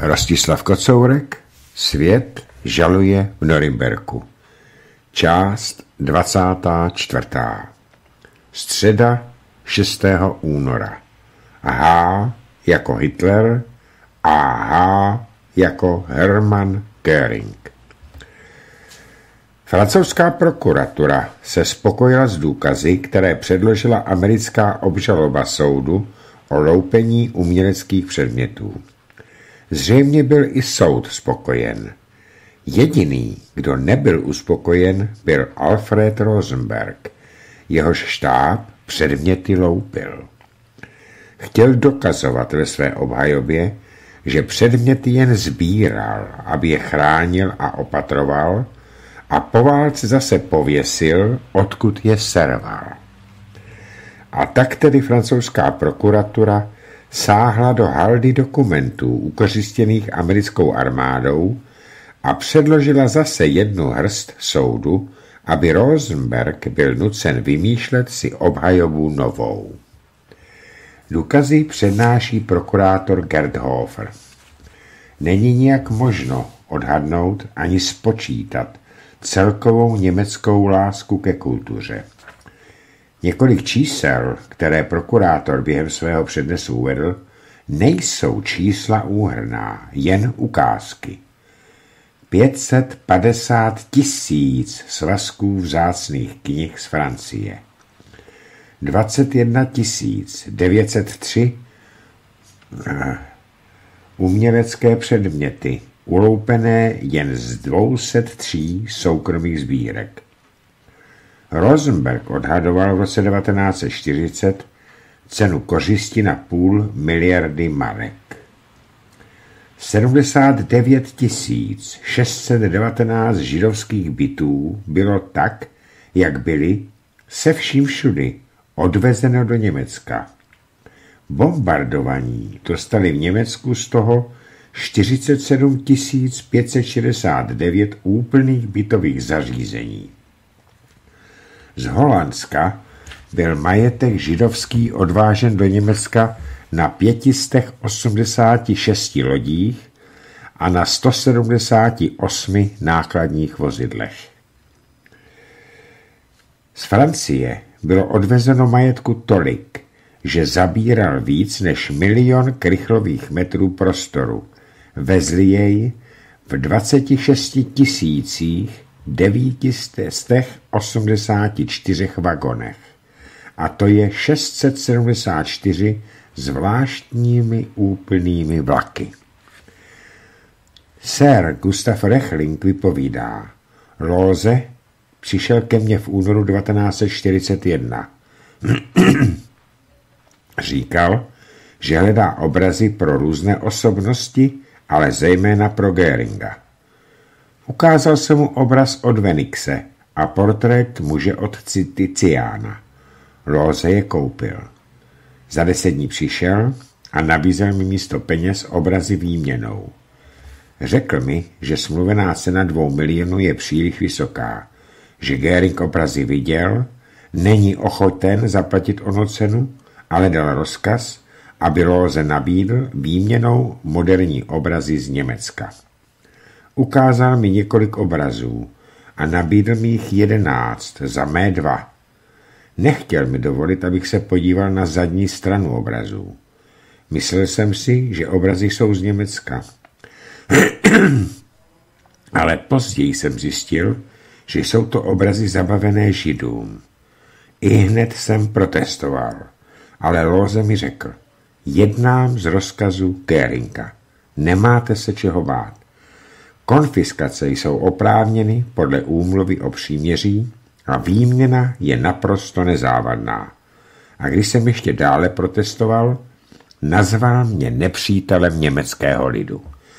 Rostislav Kocourek, Svět žaluje v Norimberku. Část 24. Středa 6. února. H jako Hitler a H jako Hermann Göring. Francouzská prokuratura se spokojila s důkazy, které předložila americká obžaloba soudu o loupení uměleckých předmětů. Zřejmě byl i soud spokojen. Jediný, kdo nebyl uspokojen, byl Alfred Rosenberg. Jehož štáb předměty loupil. Chtěl dokazovat ve své obhajobě, že předměty jen sbíral, aby je chránil a opatroval, a po válce zase pověsil, odkud je serval. A tak tedy francouzská prokuratura sáhla do haldy dokumentů ukořistěných americkou armádou a předložila zase jednu hrst soudu, aby Rosenberg byl nucen vymýšlet si obhajobu novou. Důkazy přednáší prokurátor Gerd Hofer. Není nijak možno odhadnout ani spočítat celkovou německou lásku ke kultuře. Několik čísel, které prokurátor během svého přednesu uvedl, nejsou čísla úhrnná, jen ukázky. 550 000 svazků vzácných knih z Francie. 21 903 umělecké předměty, uloupené jen z 203 soukromých sbírek. Rosenberg odhadoval v roce 1940 cenu kořisti na 500 miliardy marek. 79 619 židovských bytů bylo tak, jak byly, se vším všudy odvezeno do Německa. Bombardovaní dostali v Německu z toho 47 569 úplných bytových zařízení. Z Holandska byl majetek židovský odvážen do Německa na 586 lodích a na 178 nákladních vozidlech. Z Francie bylo odvezeno majetku tolik, že zabíral víc než 1 000 000 krychlových metrů prostoru. Vezli jej v 26 984 vagonech. A to je 674 zvláštními úplnými vlaky. Sir Gustav Rechling vypovídá: Lóze přišel ke mně v únoru 1941. Říkal, že hledá obrazy pro různé osobnosti, ale zejména pro Göringa. Ukázal se mu obraz od Venixe a portrét muže od Ticiana. Lóze je koupil. Za 10 dní přišel a nabízel mi místo peněz obrazy výměnou. Řekl mi, že smluvená cena 2 milionů je příliš vysoká, že Göring obrazy viděl, není ochoten zaplatit onu cenu, ale dal rozkaz, aby Lóze nabídl výměnou moderní obrazy z Německa. Ukázal mi několik obrazů a nabídl mi jich 11 za mé 2. Nechtěl mi dovolit, abych se podíval na zadní stranu obrazů. Myslel jsem si, že obrazy jsou z Německa. Ale později jsem zjistil, že jsou to obrazy zabavené Židům. Ihned jsem protestoval, ale Lóze mi řekl: jednám z rozkazu Göringa. Nemáte se čeho bát. Konfiskace jsou oprávněny podle úmluvy o příměří a výměna je naprosto nezávadná. A když jsem ještě dále protestoval, nazval mě nepřítelem německého lidu.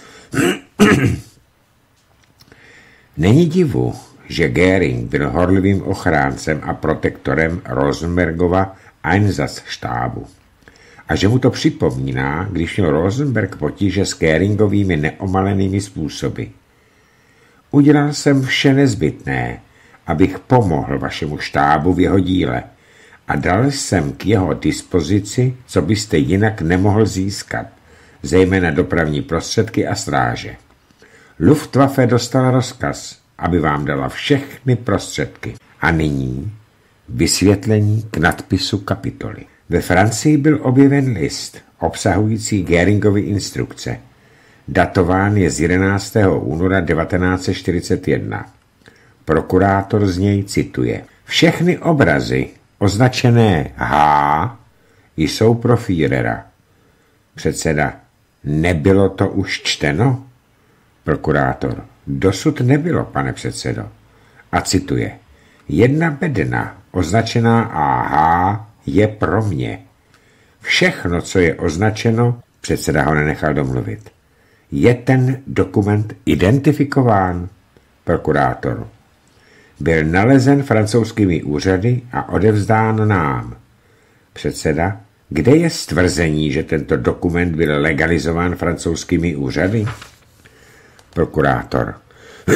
Není divu, že Göring byl horlivým ochráncem a protektorem Rosenbergova Einsatzštábu. A že mu to připomíná, když měl Rosenberg potíže s Göringovými neomalenými způsoby. Udělal jsem vše nezbytné, abych pomohl vašemu štábu v jeho díle a dal jsem k jeho dispozici, co byste jinak nemohl získat, zejména dopravní prostředky a stráže. Luftwaffe dostala rozkaz, aby vám dala všechny prostředky. A nyní vysvětlení k nadpisu kapitoly. Ve Francii byl objeven list obsahující Göringovy instrukce. Datován je z 11. února 1941. Prokurátor z něj cituje. Všechny obrazy označené H jsou pro Führera. Předseda. Nebylo to už čteno? Prokurátor. Dosud nebylo, pane předsedo. A cituje. Jedna bedna označená AH je pro mě. Všechno, co je označeno, předseda ho nenechal domluvit. Je ten dokument identifikován? Prokurátor. Byl nalezen francouzskými úřady a odevzdán nám. Předseda. Kde je stvrzení, že tento dokument byl legalizován francouzskými úřady? Prokurátor.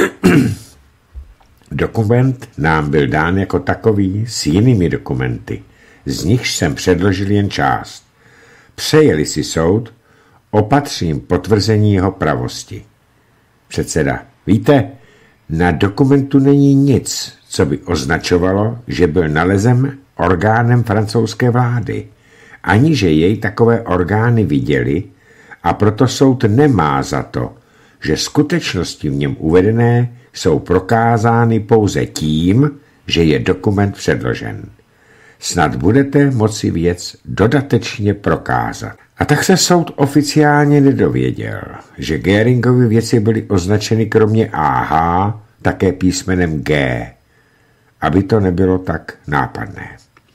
Dokument nám byl dán jako takový s jinými dokumenty, z nichž jsem předložil jen část. Přejeli si soud, opatřím potvrzení jeho pravosti. Předseda. Víte, na dokumentu není nic, co by označovalo, že byl nalezen orgánem francouzské vlády, ani že jej takové orgány viděli, a proto soud nemá za to, že skutečnosti v něm uvedené jsou prokázány pouze tím, že je dokument předložen. Snad budete moci věc dodatečně prokázat. A tak se soud oficiálně nedověděl, že Göringovy věci byly označeny kromě AH také písmenem G, aby to nebylo tak nápadné.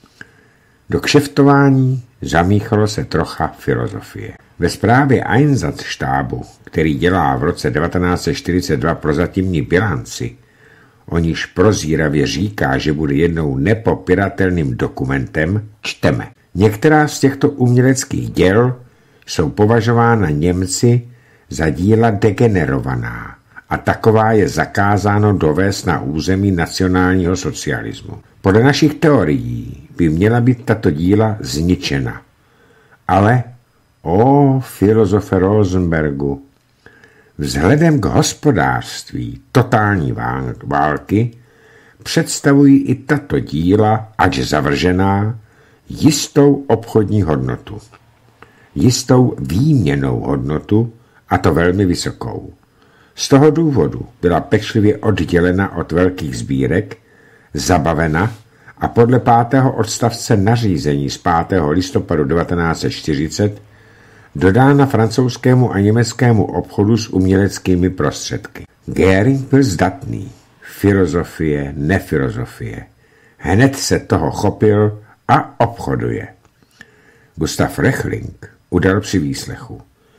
Do kšeftování zamíchalo se trocha filozofie. Ve zprávě Einsatzstábu, který dělá v roce 1942 prozatímní bilanci, o níž prozíravě říká, že bude jednou nepopiratelným dokumentem, čteme. Některá z těchto uměleckých děl jsou považována Němci za díla degenerovaná a taková je zakázáno dovést na území nacionálního socialismu. Podle našich teorií by měla být tato díla zničena. Ale, filozofe Rosenbergu, vzhledem k hospodářství totální války představují i tato díla, ač zavržená, jistou obchodní hodnotu. Jistou výměnnou hodnotu, a to velmi vysokou. Z toho důvodu byla pečlivě oddělena od velkých sbírek, zabavena a podle 5. odstavce nařízení z 5. listopadu 1940 dodána francouzskému a německému obchodu s uměleckými prostředky. Göring byl zdatný. Filozofie, nefilozofie. Hned se toho chopil a obchoduje. Gustav Rechling udal při výslechu.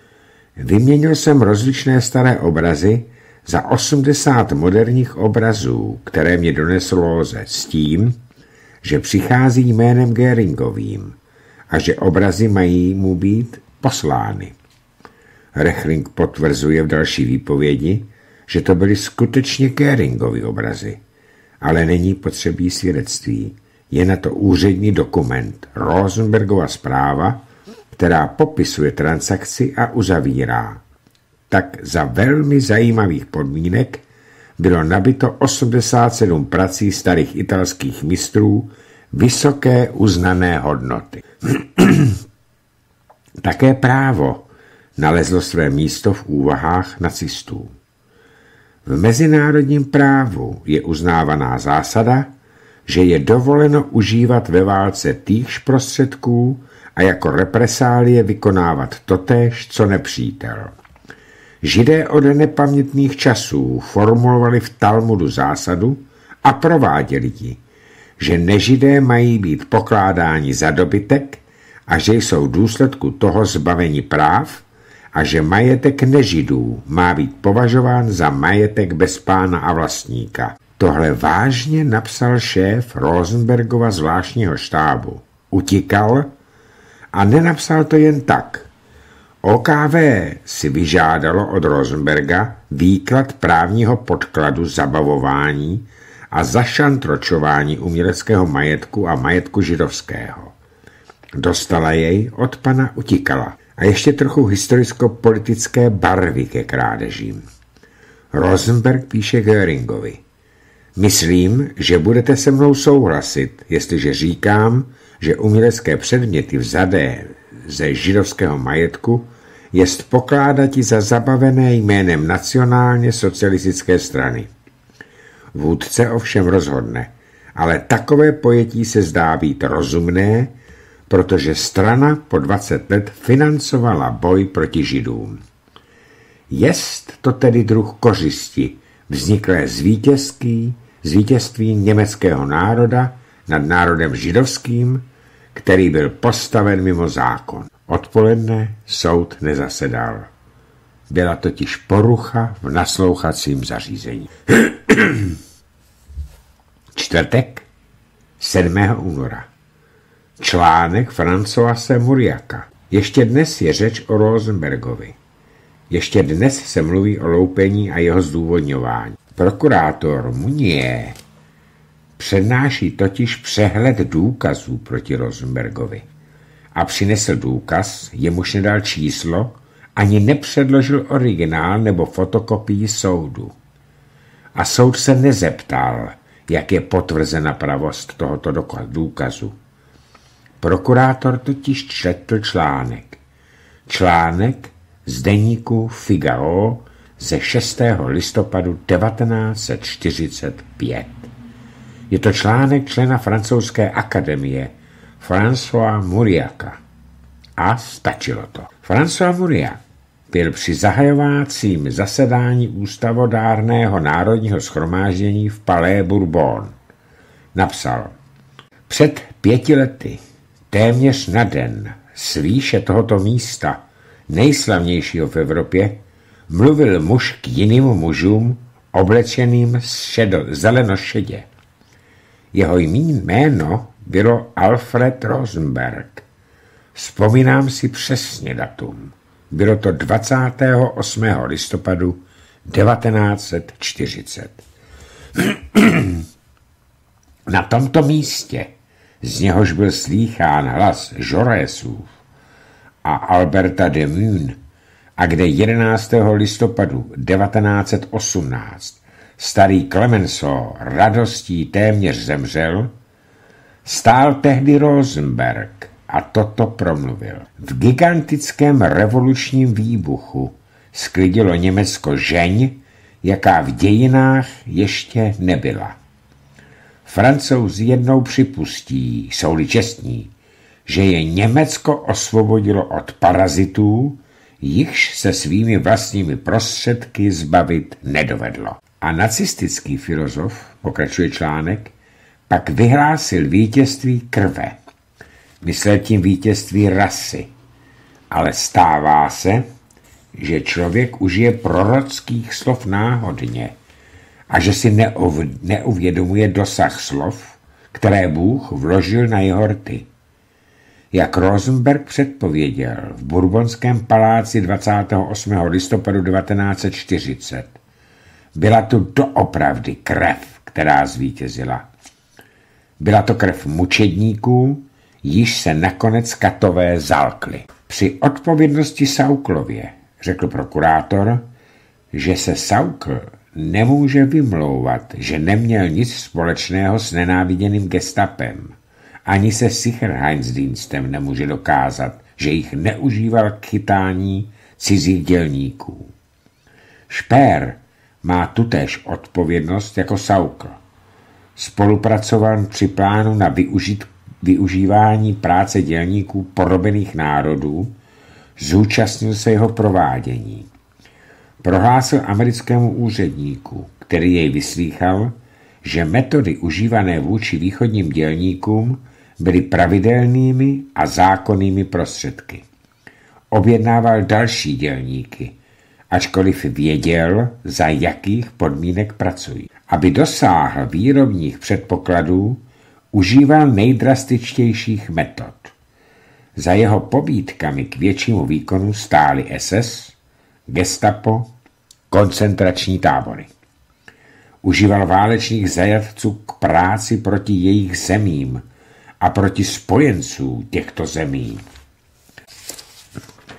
Vyměnil jsem rozličné staré obrazy za 80 moderních obrazů, které mě donesl Lóze, s tím, že přichází jménem Göringovým a že obrazy mají mu být poslány. Rechling potvrzuje v další výpovědi, že to byly skutečně Göringovy obrazy, ale není potřebí svědectví. Je na to úřední dokument, Rosenbergova zpráva, která popisuje transakci a uzavírá. Tak za velmi zajímavých podmínek bylo nabito 87 prací starých italských mistrů vysoké uznané hodnoty. Také právo nalezlo své místo v úvahách nacistů. V mezinárodním právu je uznávaná zásada, že je dovoleno užívat ve válce týchž prostředků a jako represálie vykonávat totéž, co nepřítel. Židé od nepamětných časů formulovali v Talmudu zásadu a prováděli ji, že nežidé mají být pokládáni za dobytek a že jsou v důsledku toho zbaveni práv a že majetek nežidů má být považován za majetek bez pána a vlastníka. Tohle vážně napsal šéf Rosenbergova zvláštního štábu. Utíkal a nenapsal to jen tak. OKV si vyžádalo od Rosenberga výklad právního podkladu zabavování a zašantročování uměleckého majetku a majetku židovského. Dostala jej od pana Utíkala A ještě trochu historicko-politické barvy ke krádežím. Rosenberg píše Göringovi: myslím, že budete se mnou souhlasit, jestliže říkám, že umělecké předměty vzaté ze židovského majetku jest pokládati za zabavené jménem nacionálně socialistické strany. Vůdce ovšem rozhodne, ale takové pojetí se zdá být rozumné, protože strana po 20 let financovala boj proti židům. Jest to tedy druh kořisti, vzniklé vítězství německého národa nad národem židovským, který byl postaven mimo zákon. Odpoledne soud nezasedal. Byla totiž porucha v naslouchacím zařízení. Čtvrtek, 7. února. Článek Francoise Mauriaca. Ještě dnes je řeč o Rosenbergovi. Ještě dnes se mluví o loupení a jeho zdůvodňování. Prokurátor Mounier přednáší totiž přehled důkazů proti Rosenbergovi. A přinesl důkaz, jemuž nedal číslo, ani nepředložil originál nebo fotokopii soudu. A soud se nezeptal, jak je potvrzena pravost tohoto důkazu. Prokurátor totiž četl článek. Článek z deníku Figaro ze 6. listopadu 1945. Je to článek člena francouzské akademie François Mauriaca. A stačilo to. François Mauriac byl při zahajovacím zasedání ústavodárného národního shromáždění v Palais Bourbon. Napsal: před 5 lety, téměř na den, z výše tohoto místa, nejslavnějšího v Evropě, mluvil muž k jiným mužům oblečeným zelenošedě. Jeho jméno bylo Alfred Rosenberg. Vzpomínám si přesně datum. Bylo to 28. listopadu 1940. Na tomto místě, z něhož byl slýchán hlas Jaurèsův a Alberta de Mun, a kde 11. listopadu 1918 starý Clemenceau radostí téměř zemřel, stál tehdy Rosenberg a toto promluvil. V gigantickém revolučním výbuchu sklidilo Německo žeň, jaká v dějinách ještě nebyla. Francouzi jednou připustí, jsou-li čestní, že je Německo osvobodilo od parazitů, jichž se svými vlastními prostředky zbavit nedovedlo. A nacistický filozof, pokračuje článek, pak vyhlásil vítězství krve. Myslel tím vítězství rasy. Ale stává se, že člověk užije prorockých slov náhodně a že si neuvědomuje dosah slov, které Bůh vložil na jeho rty. Jak Rosenberg předpověděl v Bourbonském paláci 28. listopadu 1940, byla tu doopravdy krev, která zvítězila. Byla to krev mučedníků, již se nakonec katové zalkli. Při odpovědnosti Sauklově řekl prokurátor, že se Saukl nemůže vymlouvat, že neměl nic společného s nenáviděným gestapem. Ani se Sicherheitsdienstem nemůže dokázat, že jich neužíval k chytání cizích dělníků. Špér má tutéž odpovědnost jako Saukl. Spolupracoval při plánu na využívání práce dělníků porobených národů, zúčastnil se jeho provádění. Prohlásil americkému úředníku, který jej vyslýchal, že metody užívané vůči východním dělníkům byly pravidelnými a zákonnými prostředky. Objednával další dělníky, ačkoliv věděl, za jakých podmínek pracují. Aby dosáhl výrobních předpokladů, užíval nejdrastičtějších metod. Za jeho pobídkami k většímu výkonu stály SS, gestapo, koncentrační tábory. Užíval válečných zajatců k práci proti jejich zemím a proti spojenců těchto zemí.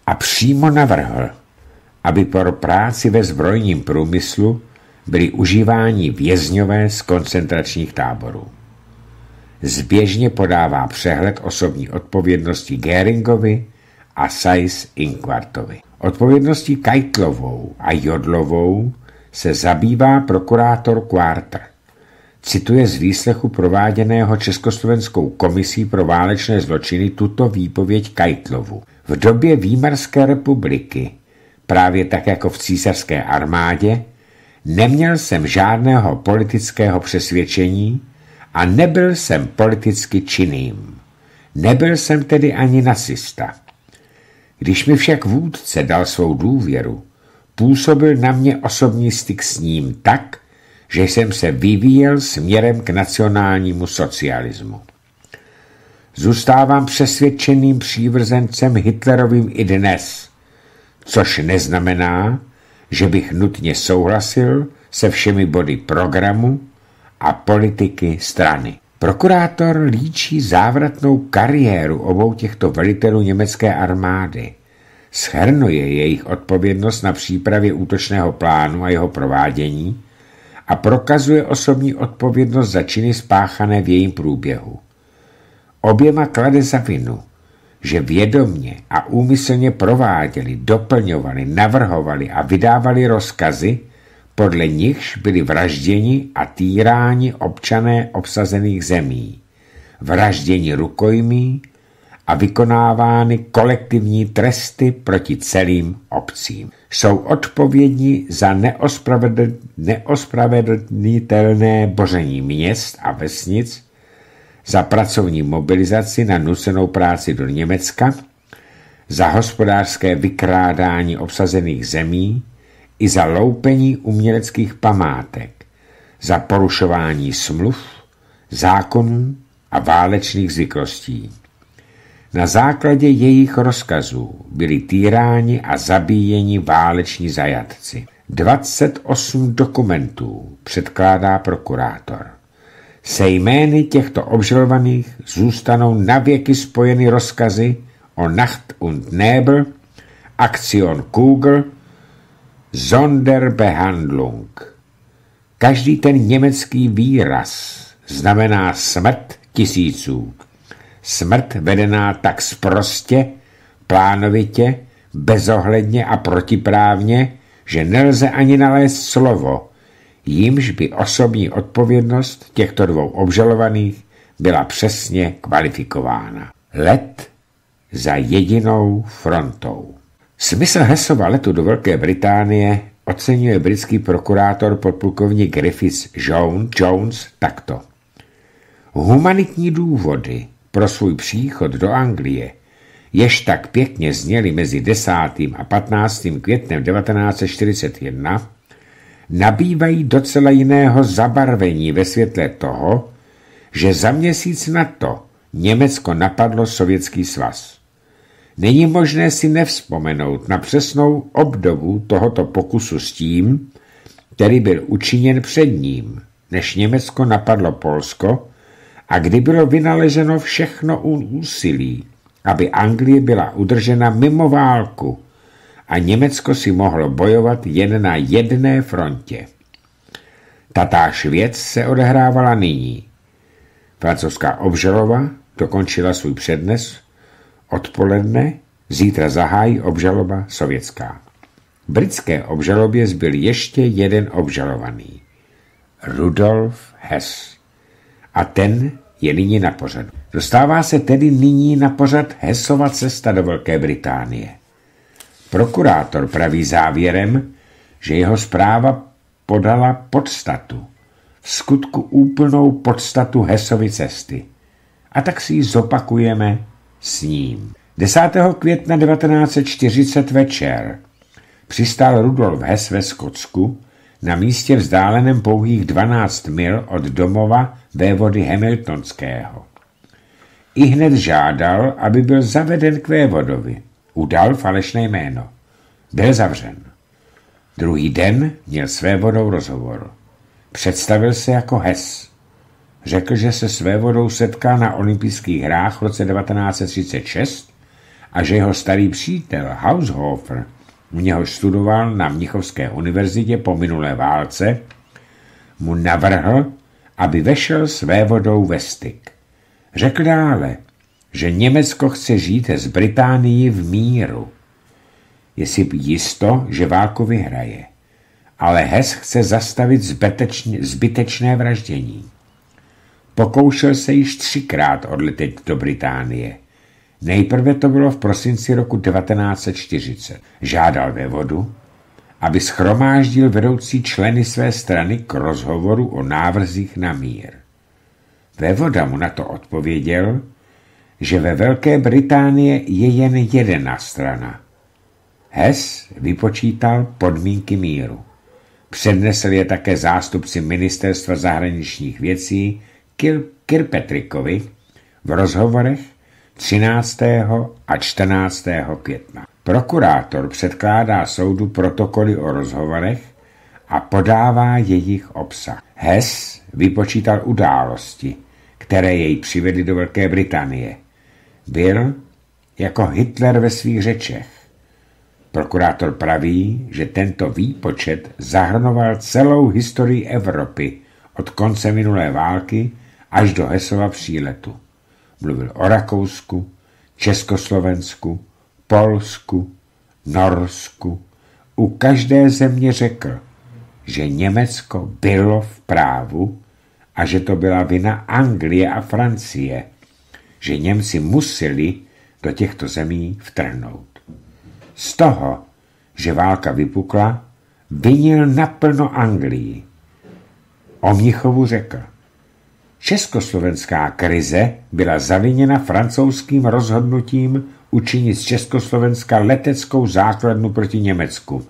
a přímo navrhl, aby pro práci ve zbrojním průmyslu byli užíváni vězňové z koncentračních táborů. Zběžně podává přehled osobní odpovědnosti Göringovi a Seyss-Inquartovi. Odpovědností Keitlovou a Jodlovou se zabývá prokurátor Quarter. Cituje z výslechu prováděného Československou komisí pro válečné zločiny tuto výpověď Keitlovu. V době Výmarské republiky, právě tak jako v císařské armádě, neměl jsem žádného politického přesvědčení a nebyl jsem politicky činným. Nebyl jsem tedy ani nacista. Když mi však vůdce dal svou důvěru, působil na mě osobní styk s ním tak, že jsem se vyvíjel směrem k nacionálnímu socialismu. Zůstávám přesvědčeným přívržencem Hitlerovým i dnes, což neznamená, že bych nutně souhlasil se všemi body programu a politiky strany. Prokurátor líčí závratnou kariéru obou těchto velitelů německé armády. Shrnuje jejich odpovědnost na přípravě útočného plánu a jeho provádění a prokazuje osobní odpovědnost za činy spáchané v jejím průběhu. Oběma klade za vinu, že vědomně a úmyslně prováděli, doplňovali, navrhovali a vydávali rozkazy, podle nichž byli vražděni a týráni občané obsazených zemí, vražděni rukojmí a vykonávány kolektivní tresty proti celým obcím. Jsou odpovědní za neospravedlnitelné boření měst a vesnic, za pracovní mobilizaci na nucenou práci do Německa, za hospodářské vykrádání obsazených zemí i za loupení uměleckých památek, za porušování smluv, zákonů a válečných zvyklostí. Na základě jejich rozkazů byli týráni a zabíjeni váleční zajatci. 28 dokumentů předkládá prokurátor. Se jmény těchto obžalovaných zůstanou navěky spojeny rozkazy o Nacht und Nebel, Aktion Kugel, Sonderbehandlung. Každý ten německý výraz znamená smrt tisíců. Smrt vedená tak sprostě, plánovitě, bezohledně a protiprávně, že nelze ani nalézt slovo, jímž by osobní odpovědnost těchto dvou obžalovaných byla přesně kvalifikována. Let za jedinou frontou. Smysl Hessova letu do Velké Británie oceňuje britský prokurátor podplukovník Griffiths Jones takto. Humanitní důvody pro svůj příchod do Anglie, jež tak pěkně zněly mezi 10. a 15. květnem 1941, nabývají docela jiného zabarvení ve světle toho, že za měsíc na to Německo napadlo Sovětský svaz. Není možné si nevzpomenout na přesnou obdobu tohoto pokusu s tím, který byl učiněn před ním, než Německo napadlo Polsko a kdy bylo vynaleženo všechno úsilí, aby Anglie byla udržena mimo válku a Německo si mohlo bojovat jen na jedné frontě. Tatáž věc se odehrávala nyní. Francouzská obžaloba dokončila svůj přednes, odpoledne, zítra zahájí obžaloba sovětská. Britské obžalobě zbyl ještě jeden obžalovaný. Rudolf Hess. A ten je nyní na pořadu. Dostává se tedy nyní na pořad Hessova cesta do Velké Británie. Prokurátor praví závěrem, že jeho zpráva podala podstatu, v skutku úplnou podstatu Hessovy cesty. A tak si ji zopakujeme s ním. 10. května 1940 večer přistál Rudolf Hess ve Skotsku na místě vzdáleném pouhých 12 mil od domova vévody Hamiltonského. Ihned žádal, aby byl zaveden k vévodovi. Udal falešné jméno. Byl zavřen. Druhý den měl s vévodou rozhovor. Představil se jako Hess. Řekl, že se s vévodou setká na olympijských hrách v roce 1936 a že jeho starý přítel Haushofer, u něhož studoval na Mnichovské univerzitě po minulé válce, mu navrhl, aby vešel s vévodou ve styk. Řekl dále, že Německo chce žít s Británií v míru. Je si jisto, že válku vyhraje, ale Hess chce zastavit zbytečné vraždění. Pokoušel se již 3krát odletět do Británie. Nejprve to bylo v prosinci roku 1940. Žádal vévodu, aby shromáždil vedoucí členy své strany k rozhovoru o návrzích na mír. Vévoda mu na to odpověděl, že ve Velké Británii je jen jedna strana. Hess vypočítal podmínky míru. Přednesl je také zástupci ministerstva zahraničních věcí Kirkpatrickovi v rozhovorech 13. a 14. května. Prokurátor předkládá soudu protokoly o rozhovorech a podává jejich obsah. Hess vypočítal události, které jej přivedly do Velké Británie. Byl jako Hitler ve svých řečech. Prokurátor praví, že tento výpočet zahrnoval celou historii Evropy od konce minulé války až do Hessova příletu. Mluvil o Rakousku, Československu, Polsku, Norsku. U každé země řekl, že Německo bylo v právu a že to byla vina Anglie a Francie, že Němci museli do těchto zemí vtrhnout. Z toho, že válka vypukla, vinil naplno Anglii. O Mnichovu řekl, československá krize byla zaviněna francouzským rozhodnutím učinit z Československa leteckou základnu proti Německu.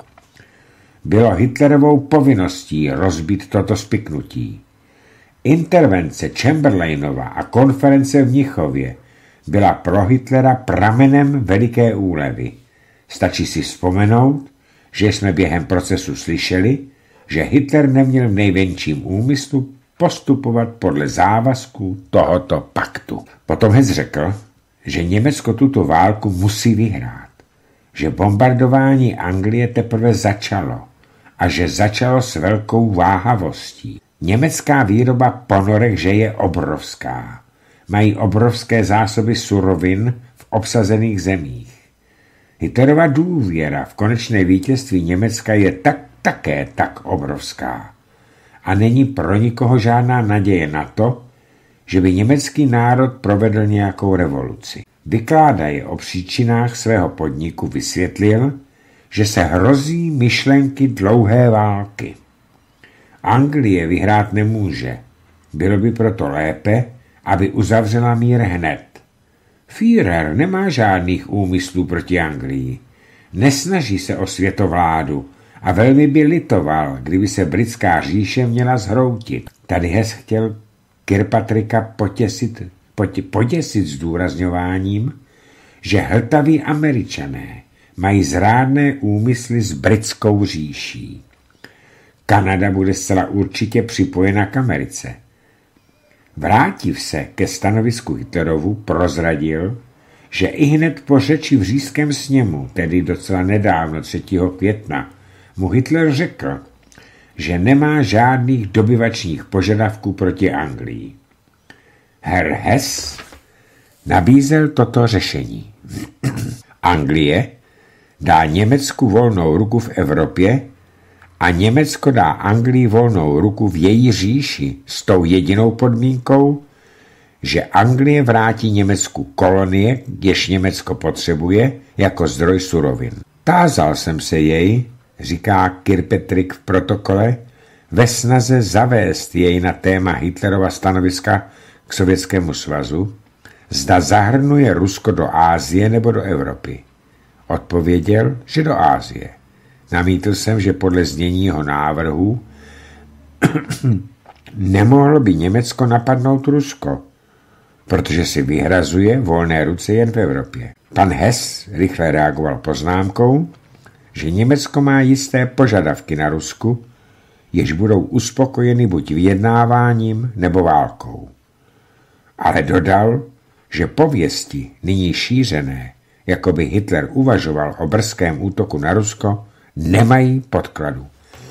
Bylo Hitlerovou povinností rozbít toto spiknutí. Intervence Chamberlainova a konference v Mnichově byla pro Hitlera pramenem veliké úlevy. Stačí si vzpomenout, že jsme během procesu slyšeli, že Hitler neměl v nejmenším úmyslu postupovat podle závazků tohoto paktu. Potom Hess řekl, že Německo tuto válku musí vyhrát, že bombardování Anglie teprve začalo a že začalo s velkou váhavostí. Německá výroba ponorek že je obrovská. Mají obrovské zásoby surovin v obsazených zemích. Hitlerova důvěra v konečné vítězství Německa je také tak obrovská. A není pro nikoho žádná naděje na to, že by německý národ provedl nějakou revoluci. Vykládaje o příčinách svého podniku vysvětlil, že se hrozí myšlenky dlouhé války. Anglie vyhrát nemůže. Bylo by proto lépe, aby uzavřela mír hned. Führer nemá žádných úmyslů proti Anglii. Nesnaží se o světovládu a velmi by litoval, kdyby se britská říše měla zhroutit. Tady Hess chtěl Kirkpatricka poděsit zdůrazňováním, že hltaví Američané mají zrádné úmysly s britskou říší. Kanada bude zcela určitě připojena k Americe. Vrátiv se ke stanovisku Hitlerovu, prozradil, že ihned po řeči v Říšském sněmu, tedy docela nedávno 3. května, mu Hitler řekl, že nemá žádných dobyvačních požadavků proti Anglii. Herr Hess nabízel toto řešení. Anglie dá Německu volnou ruku v Evropě a Německo dá Anglii volnou ruku v její říši s tou jedinou podmínkou, že Anglie vrátí Německu kolonie, jež Německo potřebuje, jako zdroj surovin. Tázal jsem se jej, říká Kirkpatrick v protokole, ve snaze zavést jej na téma Hitlerova stanoviska k Sovětskému svazu, zda zahrnuje Rusko do Asie nebo do Evropy. Odpověděl, že do Asie. Namítl jsem, že podle znění jeho návrhu nemohlo by Německo napadnout Rusko, protože si vyhrazuje volné ruce jen v Evropě. Pan Hess rychle reagoval poznámkou, že Německo má jisté požadavky na Rusku, jež budou uspokojeny buď vyjednáváním nebo válkou. Ale dodal, že pověsti nyní šířené, jako by Hitler uvažoval o brzkém útoku na Rusko, nemají podkladu.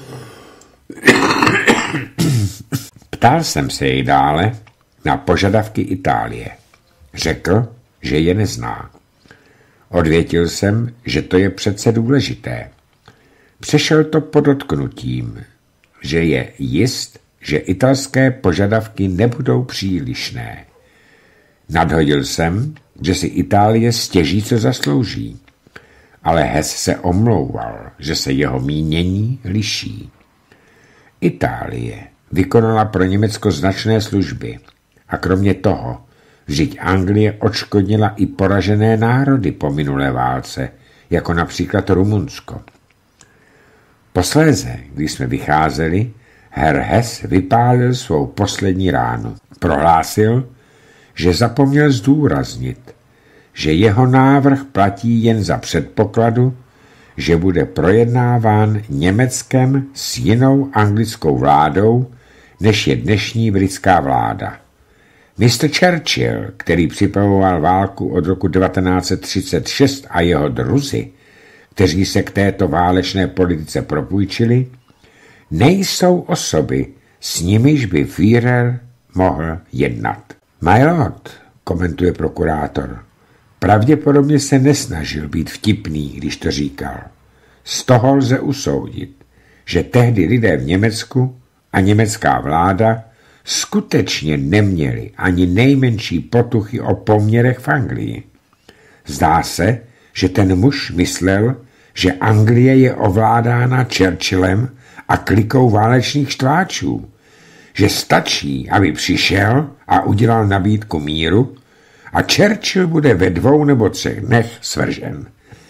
Ptal jsem se jej dále na požadavky Itálie. Řekl, že je nezná. Odvětil jsem, že to je přece důležité. Přešel to podotknutím, že je jist, že italské požadavky nebudou přílišné. Nadhodil jsem, že si Itálie stěží, co zaslouží. Ale Hess se omlouval, že se jeho mínění liší. Itálie vykonala pro Německo značné služby a kromě toho, vždyť Anglie odškodnila i poražené národy po minulé válce, jako například Rumunsko. Posléze, když jsme vycházeli, herr Hess vypálil svou poslední ránu. Prohlásil, že zapomněl zdůraznit, že jeho návrh platí jen za předpokladu, že bude projednáván Německem s jinou anglickou vládou, než je dnešní britská vláda. Mr. Churchill, který připravoval válku od roku 1936 a jeho druzi, kteří se k této válečné politice propůjčili, nejsou osoby, s nimiž by Führer mohl jednat. My lord, komentuje prokurátor, pravděpodobně se nesnažil být vtipný, když to říkal. Z toho lze usoudit, že tehdy lidé v Německu a německá vláda skutečně neměli ani nejmenší potuchy o poměrech v Anglii. Zdá se, že ten muž myslel, že Anglie je ovládána Churchillem a klikou válečných štváčů, že stačí, aby přišel a udělal nabídku míru a Churchill bude ve 2 nebo 3 dnech svržen.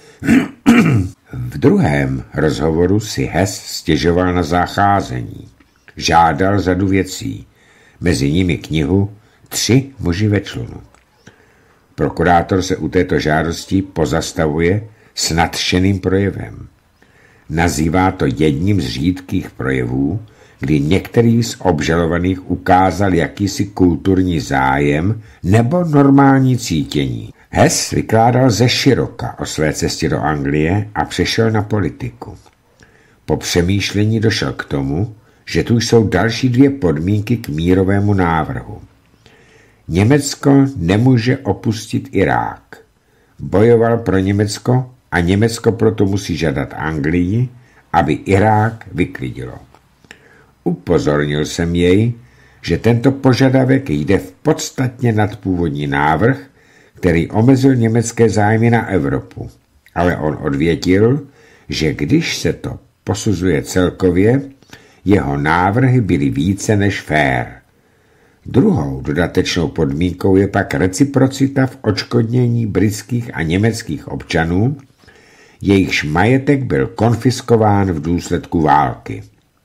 V druhém rozhovoru si Hess stěžoval na zacházení. Žádal řadu věcí, mezi nimi knihu 3 muži ve člunu. Prokurátor se u této žádosti pozastavuje s nadšeným projevem. Nazývá to jedním z řídkých projevů, kdy některý z obžalovaných ukázal jakýsi kulturní zájem nebo normální cítění. Hess vykládal ze široka o své cestě do Anglie a přešel na politiku. Po přemýšlení došel k tomu, že tu jsou další 2 podmínky k mírovému návrhu. Německo nemůže opustit Irák. Bojoval pro Německo a Německo proto musí žádat Anglii, aby Irák vyklidilo. Upozornil jsem jej, že tento požadavek jde v podstatně nad původní návrh, který omezil německé zájmy na Evropu. Ale on odvětil, že když se to posuzuje celkově, jeho návrhy byly více než fair. Druhou dodatečnou podmínkou je pak reciprocita v odškodnění britských a německých občanů, jejichž majetek byl konfiskován v důsledku války.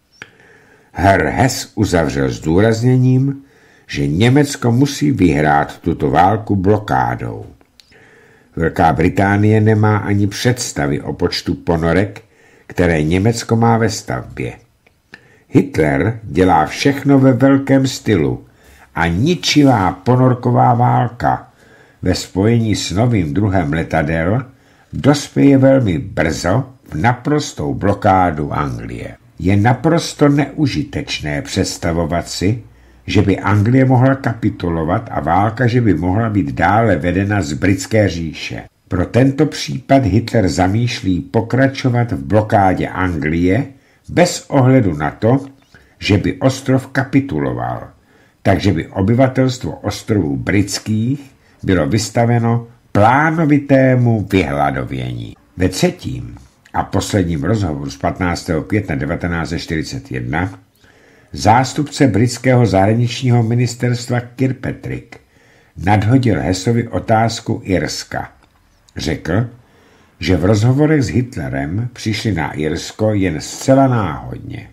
Herr Hess uzavřel zdůrazněním, že Německo musí vyhrát tuto válku blokádou. Velká Británie nemá ani představy o počtu ponorek, které Německo má ve stavbě. Hitler dělá všechno ve velkém stylu a ničivá ponorková válka ve spojení s novým druhem letadel dospěje velmi brzo v naprostou blokádu Anglie. Je naprosto neužitečné představovat si, že by Anglie mohla kapitulovat a válka, že by mohla být dále vedena z britské říše. Pro tento případ Hitler zamýšlí pokračovat v blokádě Anglie bez ohledu na to, že by ostrov kapituloval, takže by obyvatelstvo ostrovů britských bylo vystaveno plánovitému vyhladovění. Ve 3. a posledním rozhovoru z 15. května 1941 zástupce britského zahraničního ministerstva Kirkpatrick nadhodil Hessovi otázku Irska. Řekl, že v rozhovorech s Hitlerem přišli na Irsko jen zcela náhodně.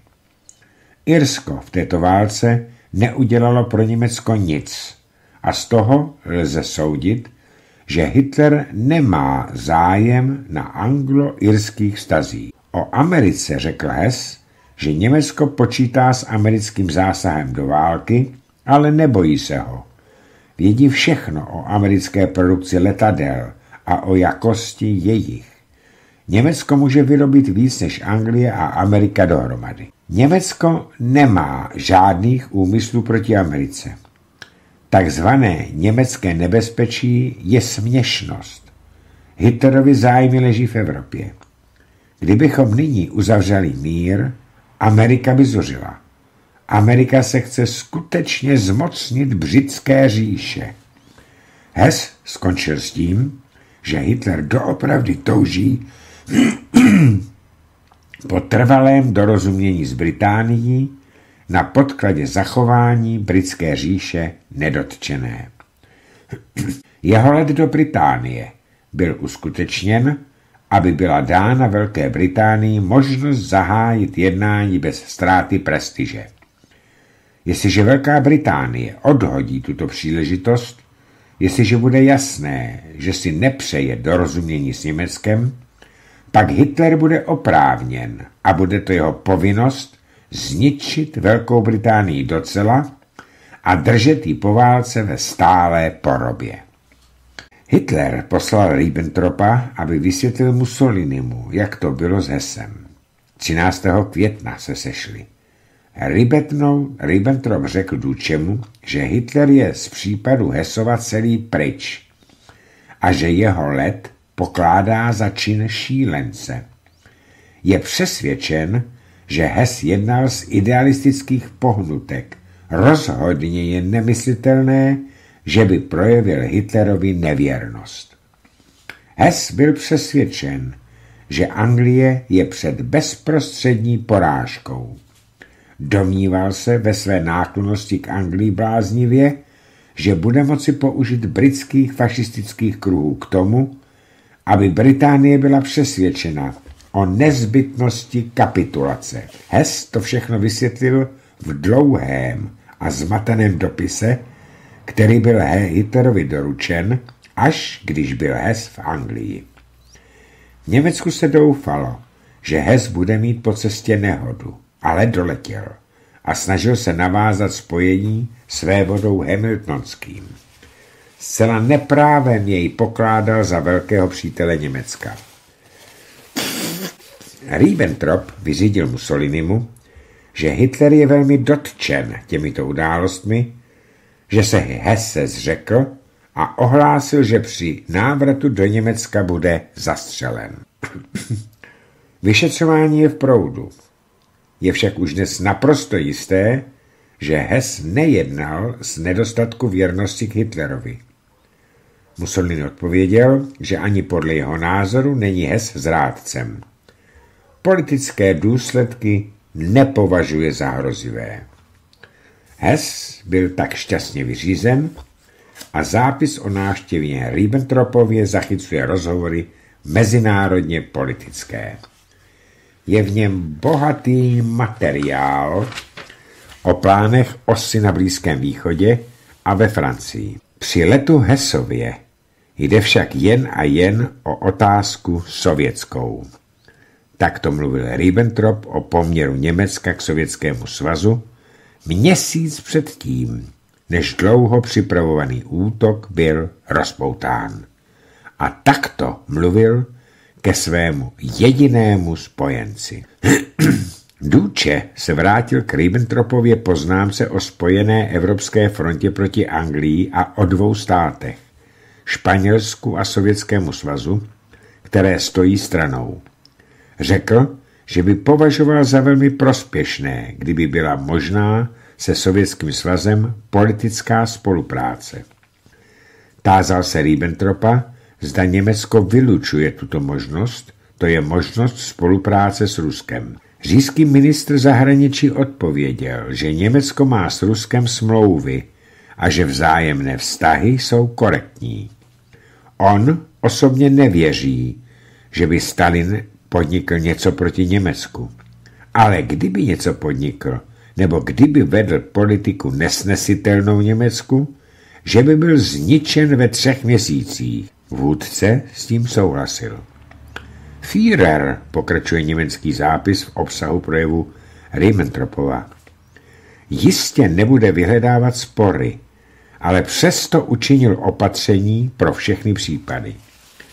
Irsko v této válce neudělalo pro Německo nic a z toho lze soudit, že Hitler nemá zájem na anglo-irských vztazích. O Americe řekl Hess, že Německo počítá s americkým zásahem do války, ale nebojí se ho. Vědí všechno o americké produkci letadel a o jakosti jejich. Německo může vyrobit víc než Anglie a Amerika dohromady. Německo nemá žádných úmyslů proti Americe. Takzvané německé nebezpečí je směšnost. Hitlerovi zájmy leží v Evropě. Kdybychom nyní uzavřeli mír, Amerika by zuřila. Amerika se chce skutečně zmocnit britské říše. Hess skončil s tím, že Hitler doopravdy touží po trvalém dorozumění s Británií na podkladě zachování britské říše nedotčené. Jeho let do Británie byl uskutečněn, aby byla dána Velké Británii možnost zahájit jednání bez ztráty prestiže. Jestliže Velká Británie odhodí tuto příležitost, jestliže bude jasné, že si nepřeje dorozumění s Německem, pak Hitler bude oprávněn a bude to jeho povinnost zničit Velkou Británii docela a držet ji po válce ve stálé porobě. Hitler poslal Ribbentropa, aby vysvětlil Mussolinimu, jak to bylo s Hessem. 13. května se sešli. Ribbentrop řekl Dučemu, že Hitler je z případu Hessova celý pryč a že jeho let pokládá za čin šílence. Je přesvědčen, že Hess jednal z idealistických pohnutek. Rozhodně je nemyslitelné, že by projevil Hitlerovi nevěrnost. Hess byl přesvědčen, že Anglie je před bezprostřední porážkou. Domníval se ve své náklonnosti k Anglii bláznivě, že bude moci použít britských fašistických kruhů k tomu, aby Británie byla přesvědčena o nezbytnosti kapitulace. Hess to všechno vysvětlil v dlouhém a zmateném dopise, který byl Hitlerovi doručen, až když byl Hess v Anglii. V Německu se doufalo, že Hess bude mít po cestě nehodu, ale doletěl a snažil se navázat spojení s vévodou Hamiltonským. Zcela neprávem jej pokládal za velkého přítele Německa. Ribbentrop vyřídil Mussolinimu, že Hitler je velmi dotčen těmito událostmi, že se Hess zřekl a ohlásil, že při návratu do Německa bude zastřelen. Vyšetřování je v proudu. Je však už dnes naprosto jisté, že Hess nejednal z nedostatku věrnosti k Hitlerovi. Mussolini odpověděl, že ani podle jeho názoru není Hess zrádcem. Politické důsledky nepovažuje za hrozivé. Hess byl tak šťastně vyřízen a zápis o návštěvě Ribbentropově zachycuje rozhovory mezinárodně politické. Je v něm bohatý materiál o plánech osy na Blízkém východě a ve Francii. Při letu Hessově jde však jen a jen o otázku sovětskou. Takto mluvil Ribbentrop o poměru Německa k Sovětskému svazu měsíc předtím, než dlouho připravovaný útok byl rozpoután. A takto mluvil ke svému jedinému spojenci. Duce se vrátil k Ribbentropově poznámce o spojené Evropské frontě proti Anglii a o dvou státech, Španělsku a Sovětskému svazu, které stojí stranou. Řekl, že by považoval za velmi prospěšné, kdyby byla možná se Sovětským svazem politická spolupráce. Tázal se Ribbentropa, zda Německo vylučuje tuto možnost, to je možnost spolupráce s Ruskem. Říšský ministr zahraničí odpověděl, že Německo má s Ruskem smlouvy a že vzájemné vztahy jsou korektní. On osobně nevěří, že by Stalin podnikl něco proti Německu. Ale kdyby něco podnikl, nebo kdyby vedl politiku nesnesitelnou Německu, že by byl zničen ve 3 měsících. Vůdce s tím souhlasil. Führer, pokračuje německý zápis v obsahu projevu Ribbentropova, jistě nebude vyhledávat spory, ale přesto učinil opatření pro všechny případy.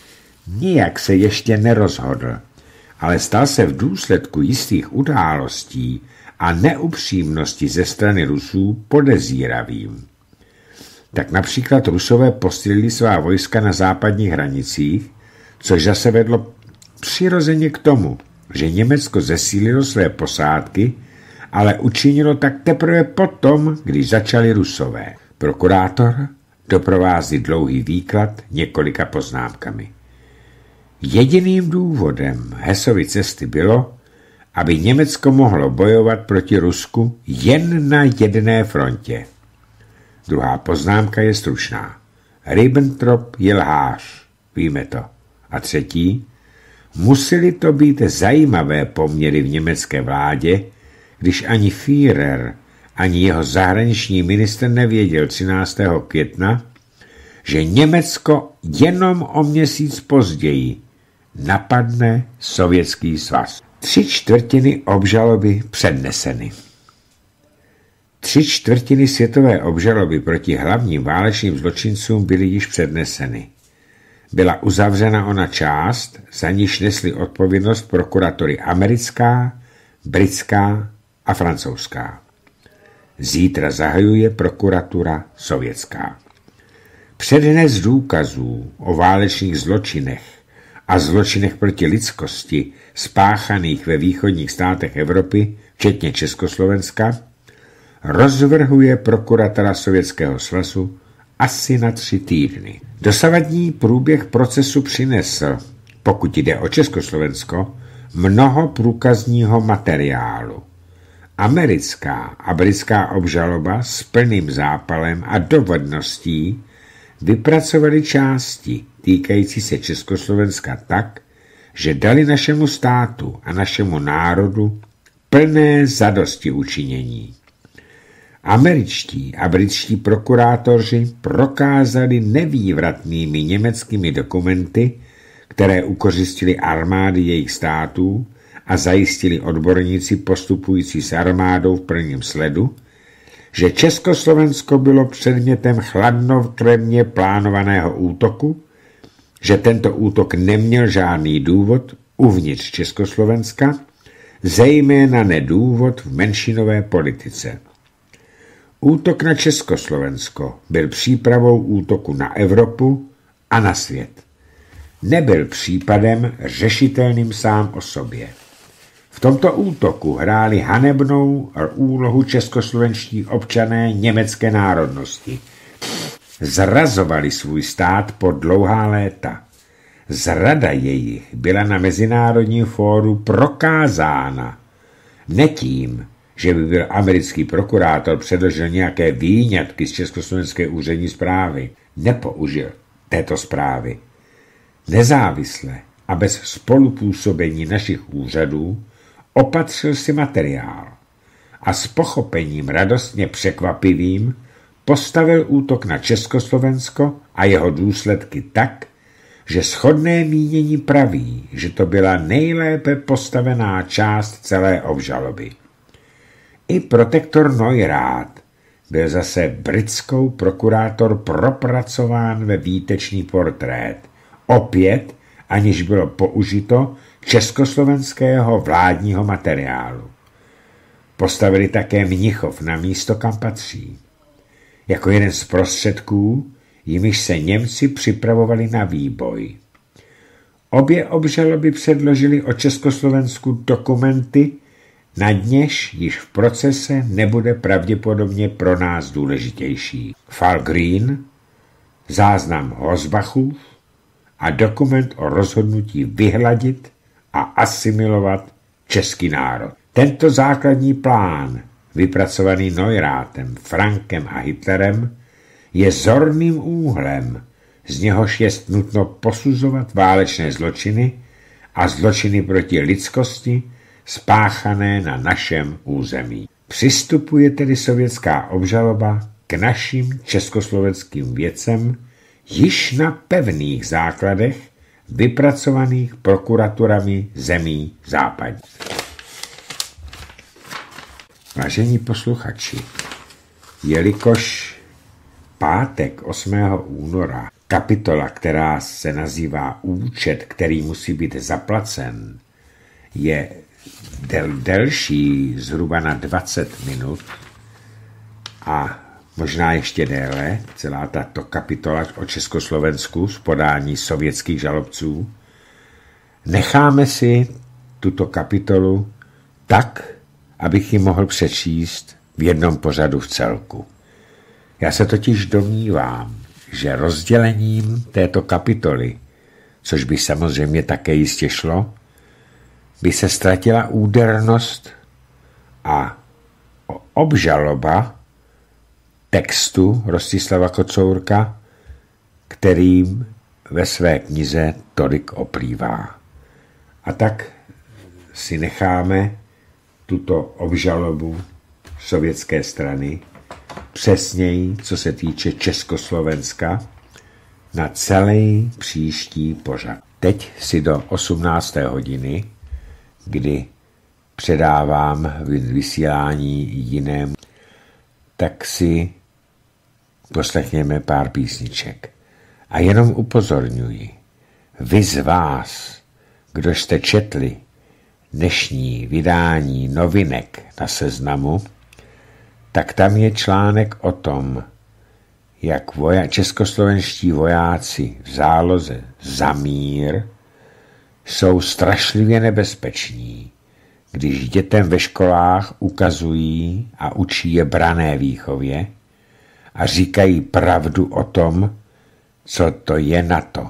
Nijak se ještě nerozhodl, ale stal se v důsledku jistých událostí a neupřímnosti ze strany Rusů podezíravým. Tak například Rusové posílili svá vojska na západních hranicích, což zase vedlo přirozeně k tomu, že Německo zesílilo své posádky, ale učinilo tak teprve potom, když začali Rusové. Prokurátor doprovází dlouhý výklad několika poznámkami. Jediným důvodem Hessovy cesty bylo, aby Německo mohlo bojovat proti Rusku jen na jedné frontě. Druhá poznámka je stručná. Ribbentrop je lhář, víme to. A třetí, museli to být zajímavé poměry v německé vládě, když ani Führer, ani jeho zahraniční ministr nevěděl 13. května, že Německo jenom o měsíc později napadne Sovětský svaz. 3/4 obžaloby předneseny. 3/4 světové obžaloby proti hlavním válečným zločincům byly již předneseny. Byla uzavřena ona část, za níž nesly odpovědnost prokuratory americká, britská a francouzská. Zítra zahajuje prokuratura sovětská. Přednes důkazů o válečných zločinech a zločinech proti lidskosti spáchaných ve východních státech Evropy, včetně Československa, rozvrhuje prokuratura Sovětského svazu asi na 3 týdny. Dosavadní průběh procesu přinesl, pokud jde o Československo, mnoho průkazního materiálu. Americká a britská obžaloba s plným zápalem a dovedností vypracovali části týkající se Československa tak, že dali našemu státu a našemu národu plné zadosti učinění. Američtí a britští prokurátoři prokázali nevývratnými německými dokumenty, které ukořistili armády jejich států a zajistili odborníci postupující s armádou v prvním sledu, že Československo bylo předmětem chladnokrevně plánovaného útoku, že tento útok neměl žádný důvod uvnitř Československa, zejména nedůvod v menšinové politice. Útok na Československo byl přípravou útoku na Evropu a na svět. Nebyl případem řešitelným sám o sobě. V tomto útoku hráli hanebnou úlohu českoslovenští občané německé národnosti. Zrazovali svůj stát po dlouhá léta. Zrada jejich byla na mezinárodním fóru prokázána. Ne tím, že by byl americký prokurátor předložil nějaké výňatky z československé úřední zprávy. Nepoužil této zprávy. Nezávisle a bez spolupůsobení našich úřadů opatřil si materiál a s pochopením radostně překvapivým postavil útok na Československo a jeho důsledky tak, že shodné mínění praví, že to byla nejlépe postavená část celé obžaloby. I protektor Neurath byl zase britskou prokurátor propracován ve výtečný portrét, opět aniž bylo použito československého vládního materiálu. Postavili také Mnichov na místo, kam patří. Jako jeden z prostředků, jimiž se Němci připravovali na výboj. Obě obžaloby předložili o Československu dokumenty, nad něž již v procese nebude pravděpodobně pro nás důležitější. Fall Green, záznam Hosbachův a dokument o rozhodnutí vyhladit a asimilovat český národ. Tento základní plán, vypracovaný Neurathem, Frankem a Hitlerem, je zorným úhlem, z něhož je nutno posuzovat válečné zločiny a zločiny proti lidskosti spáchané na našem území. Přistupuje tedy sovětská obžaloba k našim československým věcem již na pevných základech vypracovaných prokuraturami zemí západní. Vážení posluchači, jelikož pátek 8. února kapitola, která se nazývá účet, který musí být zaplacen, je delší zhruba na 20 minut a možná ještě déle, celá tato kapitola o Československu z podání sovětských žalobců, necháme si tuto kapitolu tak, abych ji mohl přečíst v jednom pořadu v celku. Já se totiž domnívám, že rozdělením této kapitoly, což by samozřejmě také jistě šlo, by se ztratila údernost a obžaloba textu Rostislava Kocourka, kterým ve své knize tolik oplývá. A tak si necháme tuto obžalobu sovětské strany, přesněji, co se týče Československa, na celý příští pořad. Teď si do 18. hodiny, kdy předávám vysílání jinému, tak si poslechněme pár písniček. A jenom upozorňuji, vy z vás, kdo jste četli dnešní vydání novinek na Seznamu, tak tam je článek o tom, jak českoslovenští vojáci v záloze za mír jsou strašlivě nebezpeční, když dětem ve školách ukazují a učí je branné výchově a říkají pravdu o tom, co to je NATO.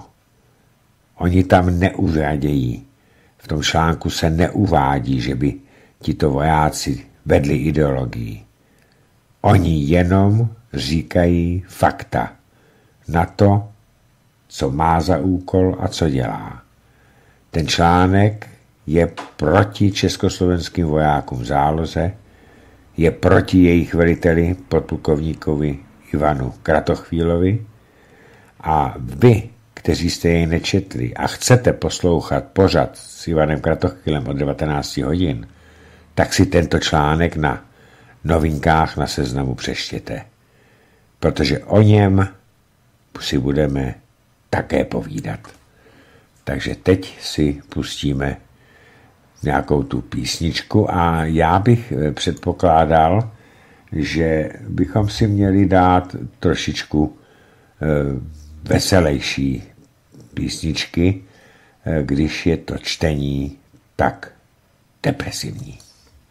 Oni tam neuvádějí, v tom článku se neuvádí, že by tito vojáci vedli ideologii. Oni jenom říkají fakta na to, co má za úkol a co dělá. Ten článek je proti československým vojákům v záloze, je proti jejich veliteli podplukovníkovi Ivanu Kratochvílovi a vy, kteří jste jej nečetli a chcete poslouchat pořad s Ivanem Kratochvílem od 19 hodin, tak si tento článek na novinkách na Seznamu přečtěte, protože o něm si budeme také povídat. Takže teď si pustíme nějakou tu písničku a já bych předpokládal, že bychom si měli dát trošičku veselější písničky, když je to čtení tak depresivní.